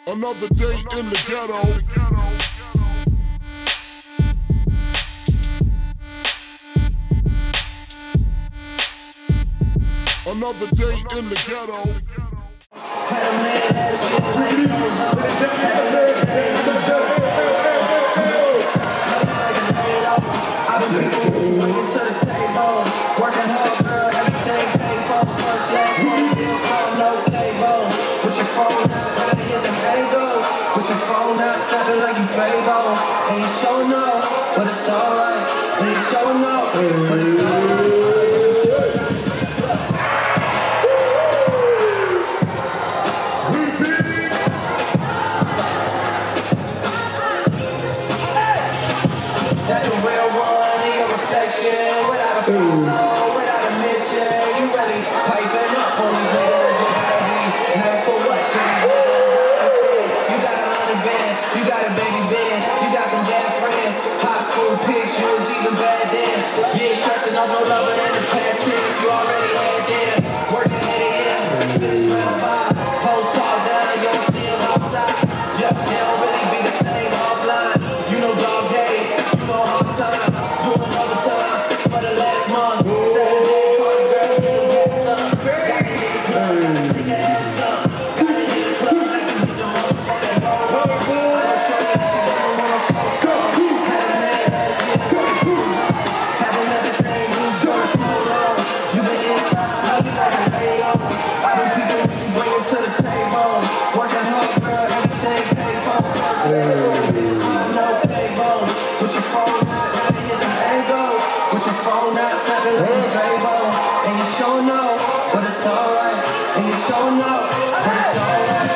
Another day in the ghetto. Another day in the ghetto. I've been people bringing to the table, working hard, girl, everything paid for. First, last, one bill, no cable. Put your phone out, gotta hit the mango. Put your phone out, stepping like you Fable. Ain't showing up, but it's alright. Ain't showing up, but it's alright. Without a follow, without a mission, you ready? Piping up on these niggas, you gotta be nice for what? You got a lot of bands, you got a baby band, you got some bad friends. High school pics, you was even bad then. You ain't stressing off no lover in the past tense, you already had them. Working at it, yeah. Finish round 5, post talk down, you don't see them outside. Yeah, they don't really be the same offline. You know dog days, you know hard time, doing overtime. For the last month, 7 days, call the girl, you got some. Gotta hit the club, gotta make that ass jump. Gotta hit the club like you need the motherfucking ball. I know shorty, she doesn't wanna fuck some. Had a man last year, have another thing, who's gonna slow down? You been inside, how you like a lay on? I've been people what you bringing to the table. Working hard, girl, everything paid for. No cable, put your phone out, gotta hit the mango. Put your phone out, snapping like you Fable. And you showing up, but it's alright. And you showing up, but it's alright.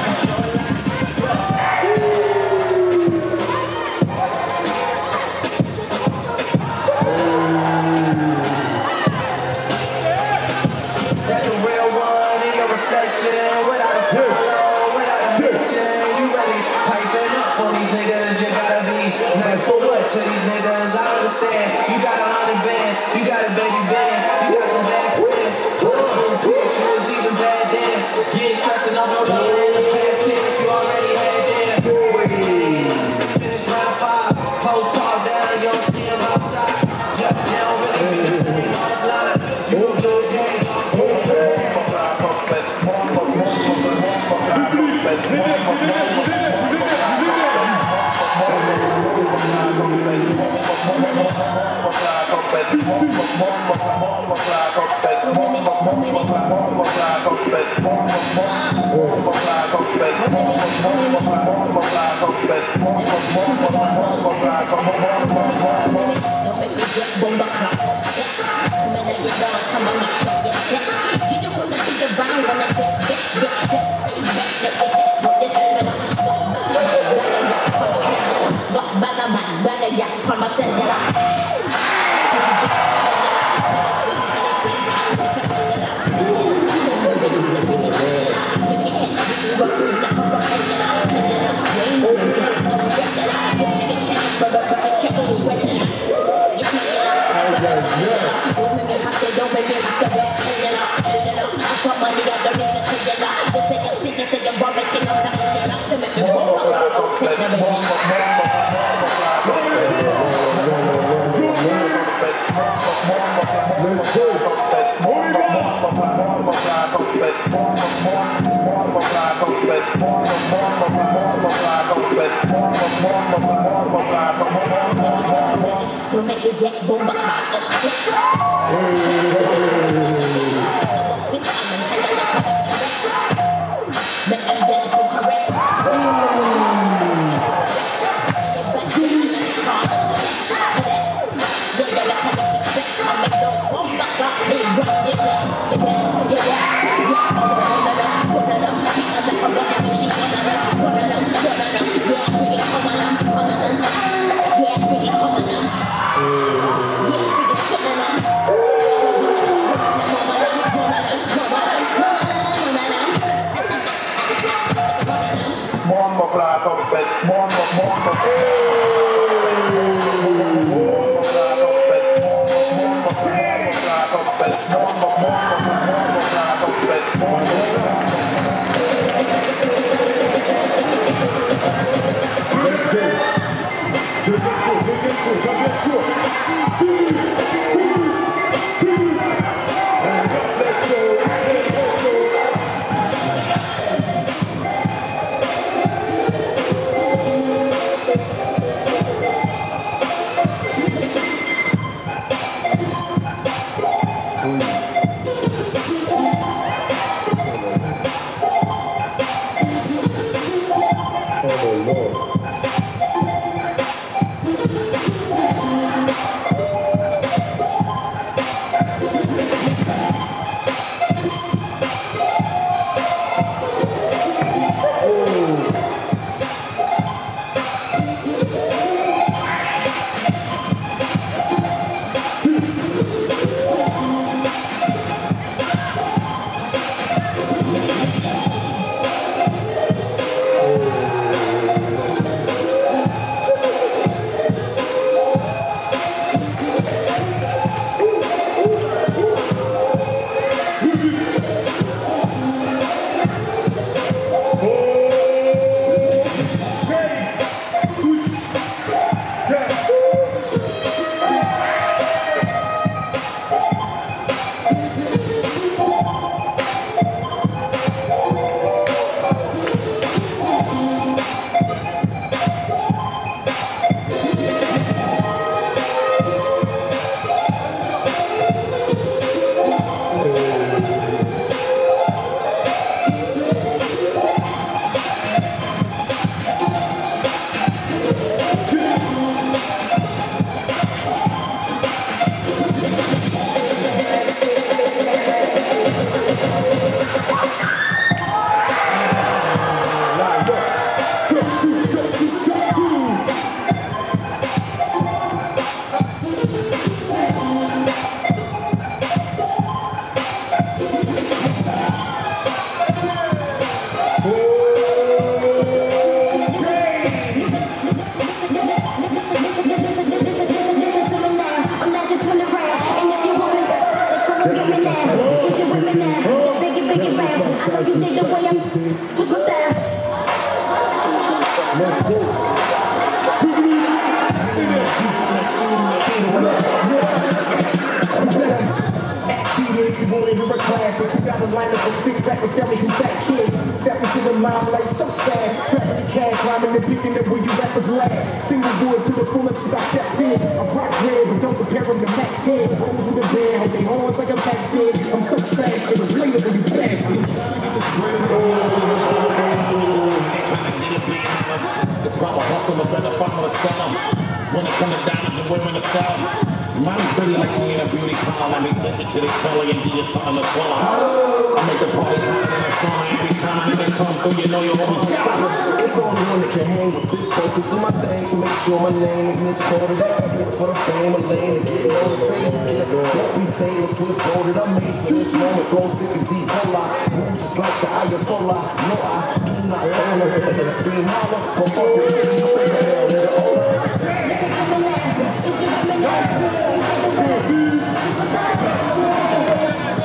That's a real one in your reflection. Without a follow, without a mission. You ready? Piping up on these niggas, you gotta be nice for what? To these niggas, I understand. You got a 100 bands, you got a baby band, you got some bad friends. You was even bad then. You ain't stressing off no lover in the past tense, you already had them. Finish round 5, post talk down, you don't see them outside. Yeah, they don't really be the same offline. You a good day. Don't make me get bomba clock upset. Make them dead for correct. dig the way I switch my style. If you wanna hear a classic, you gotta line up with 6 rappers, tell me who's that kid. Step into the limelight so fast, grabbing the cash, rhyming and picking up where you rappers laugh. Single do it to the fullest since I stepped in. I'm rock red, but don't compare them to Mac 10. Hoes with a band, hold they horns like a Mac 10. I'm so fast, shit was later than you bastards. The proper hustle, a better farmer to sell. When it comes to diamonds and women to sell. Mommy pretty like she ain't a beauty queen. Let me take it to the color and give you something to swallow. I make the party hot in the summer every time that they come through. You know you always got it. It's only one that can hang with this focus. Do my thing to make sure my name is misquoted. Get for the fame, a lane, and get noticed. Don't be Taylor Swift voted. I'm made for this moment. Flow sick as Ebola. Move just like the Ayatollah. No, I do not follow. And then I scream holler. But fuck with me, you say hell, nigga. Listen to me now, it's your women now. You dig the way I switch my style.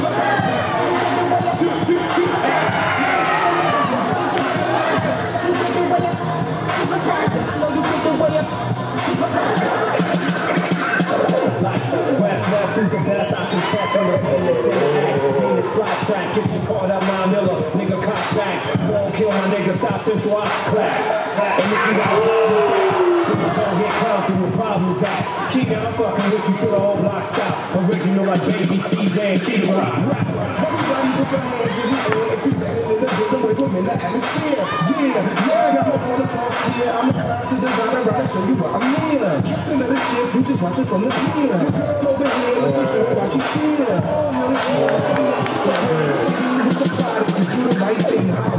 Get you caught up, my Miller, nigga cock back. Won't kill my nigga, South Central Ox clap. And if you got a problem, you gon' get caught through the problems out. Keep it, I'm fucking with you till the whole block stop. Original like Baby CJ and Kid Rock. Everybody put your hands in the air if you standing in the building with them in the atmosphere. Yeah, I'm up on the toss here. I'm a conscious designer, right to show you what I'm near. Captain of the ship, you just watch it from the pier. Your girl over here, listen to her while she cheer. Oh, how the hell you do the right thing, huh?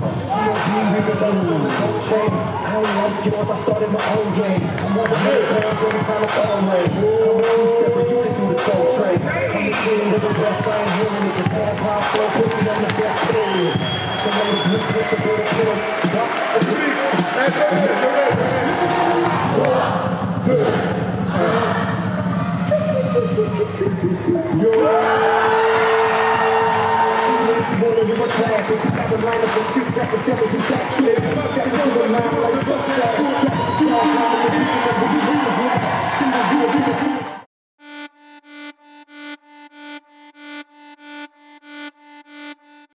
I ain't like yours, I started my own game. I'm over here, every time I'm on way. I'm a two-stepper, you can do the soul train. I'm the king of the best, I ain't winning it. The damn pop flow, pussy, I'm the best period. I can lay the blue pistol, put a kill. Classic, I have a line up of 6 rappers, tell me who's that kid.